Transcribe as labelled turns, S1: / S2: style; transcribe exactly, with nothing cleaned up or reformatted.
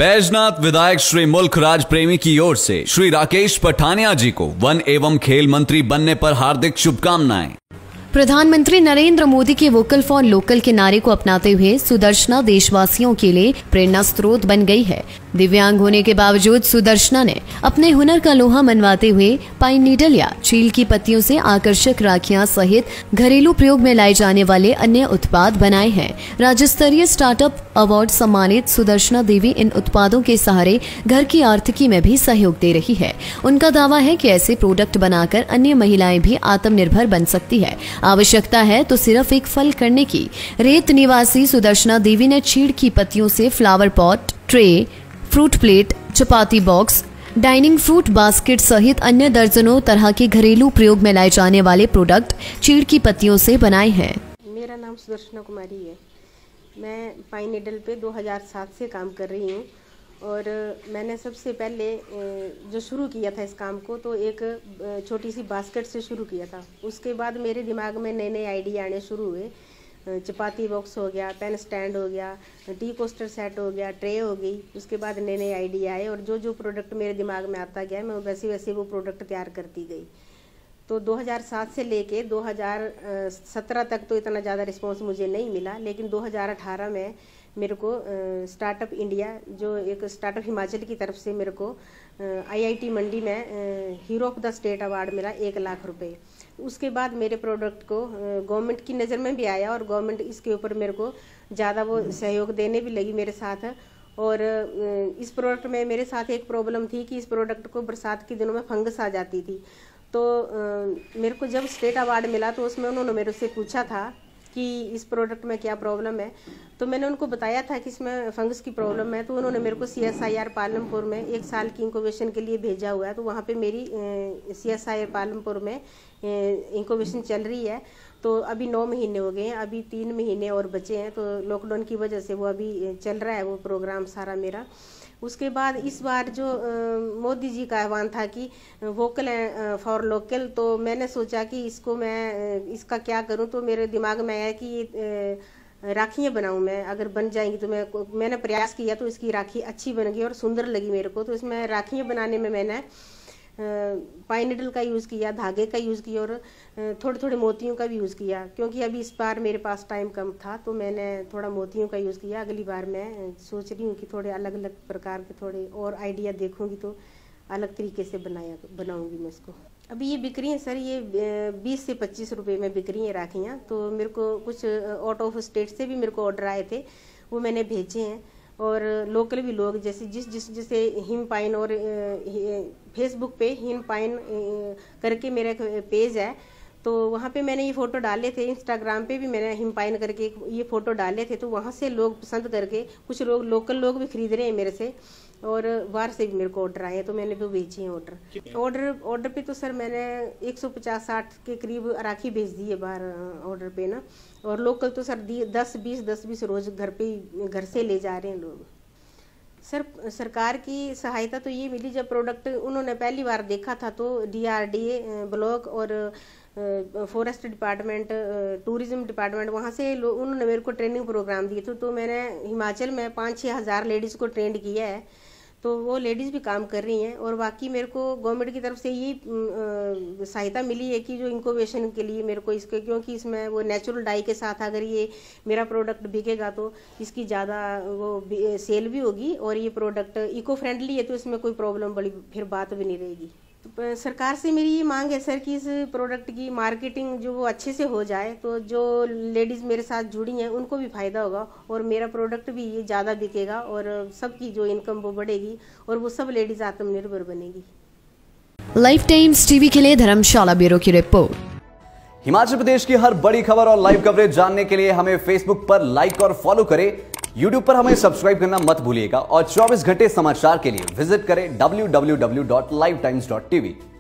S1: बैजनाथ विधायक श्री मुल्खराज प्रेमी की ओर से श्री राकेश पठानिया जी को वन एवं खेल मंत्री बनने पर हार्दिक शुभकामनाएं।
S2: प्रधानमंत्री नरेंद्र मोदी के वोकल फॉर लोकल के नारे को अपनाते हुए सुदर्शना देशवासियों के लिए प्रेरणा स्रोत बन गई है। दिव्यांग होने के बावजूद सुदर्शना ने अपने हुनर का लोहा मनवाते हुए पाइन नीडल या चील की पत्तियों से आकर्षक राखियां सहित घरेलू प्रयोग में लाए जाने वाले अन्य उत्पाद बनाए हैं। राज्य स्तरीय स्टार्टअप अवार्ड सम्मानित सुदर्शना देवी इन उत्पादों के सहारे घर की आर्थिकी में भी सहयोग दे रही है। उनका दावा है कि ऐसे प्रोडक्ट बनाकर अन्य महिलाएं भी आत्मनिर्भर बन सकती है। आवश्यकता है तो सिर्फ एक फल करने की। रेत निवासी सुदर्शना देवी ने चीड़ की पत्तियों से flower pot, tray, fruit plate, चपाती बॉक्स, डाइनिंग फ्रूट बास्केट सहित अन्य दर्जनों तरह के घरेलू प्रयोग में लाए जाने वाले प्रोडक्ट चीड़ की पत्तियों से बनाए हैं।
S3: मेरा नाम सुदर्शना कुमारी है। मैं पाइन नीडल पे दो हज़ार सात से काम कर रही हूँ और मैंने सबसे पहले जो शुरू किया था इस काम को तो एक छोटी सी बास्केट से शुरू किया था। उसके बाद मेरे दिमाग में नए नए आइडिया आने शुरू हुए। चपाती बॉक्स हो गया, पेन स्टैंड हो गया, टी कोस्टर सेट हो गया, ट्रे हो गई। उसके बाद नए नए आइडिया आए और जो जो प्रोडक्ट मेरे दिमाग में आता गया मैं वैसे वैसे वो प्रोडक्ट तैयार करती गई। तो दो हज़ार सात से लेके दो हज़ार सत्रह तक तो इतना ज़्यादा रिस्पांस मुझे नहीं मिला, लेकिन दो हज़ार अठारह में मेरे को स्टार्टअप इंडिया जो एक स्टार्टअप हिमाचल की तरफ से मेरे को आईआईटी मंडी में hero of the state award मिला, एक लाख रुपए। उसके बाद मेरे प्रोडक्ट को गवर्नमेंट की नज़र में भी आया और गवर्नमेंट इसके ऊपर मेरे को ज़्यादा वो सहयोग देने भी लगी मेरे साथ। और इस प्रोडक्ट में मेरे साथ एक प्रॉब्लम थी कि इस प्रोडक्ट को बरसात के दिनों में फंगस आ जाती थी। तो मेरे को जब स्टेट अवार्ड मिला तो उसमें उन्होंने मेरे से पूछा था कि इस प्रोडक्ट में क्या प्रॉब्लम है। तो मैंने उनको बताया था कि इसमें फंगस की प्रॉब्लम है। तो उन्होंने मेरे को C S I R Palampur में एक साल की इंक्यूबेशन के लिए भेजा हुआ है। तो वहाँ पे मेरी C S I R Palampur में इंक्यूबेशन चल रही है। तो अभी नौ महीने हो गए हैं, अभी तीन महीने और बचे हैं। तो लॉकडाउन की वजह से वो अभी चल रहा है वो प्रोग्राम सारा मेरा। उसके बाद इस बार जो मोदी जी का आह्वान था कि वोकल फॉर लोकल, तो मैंने सोचा कि इसको मैं इसका क्या करूं। तो मेरे दिमाग में आया कि राखियाँ बनाऊं मैं, अगर बन जाएंगी तो मैं मैंने प्रयास किया तो इसकी राखी अच्छी बन गई और सुंदर लगी मेरे को। तो इसमें राखियाँ बनाने में मैंने पाइन नीडल का यूज़ किया, धागे का यूज़ किया और थोड़े थोड़े मोतियों का भी यूज़ किया। क्योंकि अभी इस बार मेरे पास टाइम कम था तो मैंने थोड़ा मोतियों का यूज़ किया। अगली बार मैं सोच रही हूँ कि थोड़े अलग अलग प्रकार के थोड़े और आइडिया देखूँगी तो अलग तरीके से बनाया बनाऊँगी मैं इसको। अभी ये बिक रही है सर, ये बीस से पच्चीस रुपये में बिक रही हैं राखियाँ। तो मेरे को कुछ आउट ऑफ स्टेट से भी मेरे को ऑर्डर आए थे, वो मैंने भेजे हैं। और लोकल भी लोग जैसे जिस जिस जैसे हिम पाइन और फेसबुक पे हिम पाइन करके मेरा एक पेज है, तो वहाँ पे मैंने ये फ़ोटो डाले थे। इंस्टाग्राम पे भी मैंने हिम पाइन करके ये फ़ोटो डाले थे। तो वहाँ से लोग पसंद करके कुछ लोग लोकल लोग भी खरीद रहे हैं मेरे से और बाहर से भी मेरे को ऑर्डर आए हैं। तो मैंने भी भेजी हैं ऑर्डर ऑर्डर ऑर्डर पे तो सर मैंने एक सौ पचास साठ के करीब राखी भेज दी है बाहर ऑर्डर पे ना। और लोकल तो सर दस बीस दस बीस रोज़ घर पे घर से ले जा रहे हैं लोग। सर सरकार की सहायता तो ये मिली जब प्रोडक्ट उन्होंने पहली बार देखा था तो D R D A block और फॉरेस्ट डिपार्टमेंट, टूरिज्म डिपार्टमेंट, वहाँ से उन्होंने मेरे को ट्रेनिंग प्रोग्राम दिए थे। तो मैंने हिमाचल में पाँच छः हज़ार लेडीज़ को ट्रेंड किया है। तो वो लेडीज़ भी काम कर रही हैं। और बाकी मेरे को गवर्नमेंट की तरफ से ये सहायता मिली है कि जो इंक्यूबेशन के लिए मेरे को इसके, क्योंकि इसमें वो नेचुरल डाई के साथ अगर ये मेरा प्रोडक्ट बिकेगा तो इसकी ज़्यादा वो सेल भी होगी और ये प्रोडक्ट इको फ्रेंडली है तो इसमें कोई प्रॉब्लम बड़ी फिर बात भी नहीं रहेगी। तो सरकार से मेरी ये मांग है सर कि इस प्रोडक्ट की मार्केटिंग जो वो अच्छे से हो जाए तो जो लेडीज़ मेरे साथ जुड़ी हैं उनको भी फ़ायदा होगा और मेरा प्रोडक्ट भी ये ज़्यादा बिकेगा और सबकी जो इनकम वो बढ़ेगी और वो सब लेडीज़ आत्मनिर्भर बनेगी।
S2: लाइफ टाइम्स टीवी के लिए धर्मशाला ब्यूरो की रिपोर्ट।
S1: हिमाचल प्रदेश की हर बड़ी खबर और लाइव कवरेज जानने के लिए हमें फेसबुक पर लाइक और फॉलो करें। यूट्यूब पर हमें सब्सक्राइब करना मत भूलिएगा और चौबीस घंटे समाचार के लिए विजिट करें W W W dot live times dot T we.